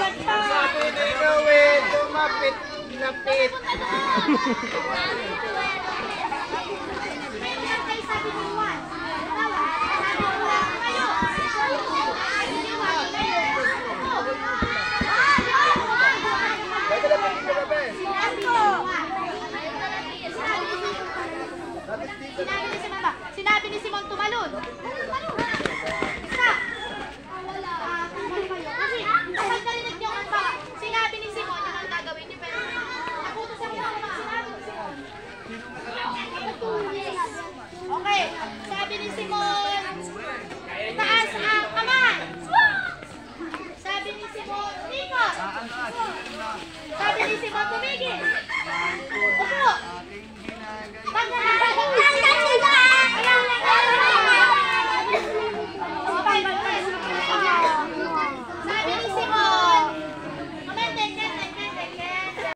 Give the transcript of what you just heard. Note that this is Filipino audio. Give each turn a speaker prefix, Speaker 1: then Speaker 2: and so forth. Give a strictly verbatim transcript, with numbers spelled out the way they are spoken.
Speaker 1: Sabi ni Rowell, lumapit, lapit.
Speaker 2: Sinabi ni Simon ba? Sinabi ni Simon tumalon. Isa. Kasi kapag narinig niyo ang baka, sinabi ni Simon yung ang gagawin niyo, pero nakutos ako na kapag sinabi ni Simon. Okay, sabi ni Simon, taas ang kamay. Sabi ni Simon, tingos. Sabi ni Simon, tumigil.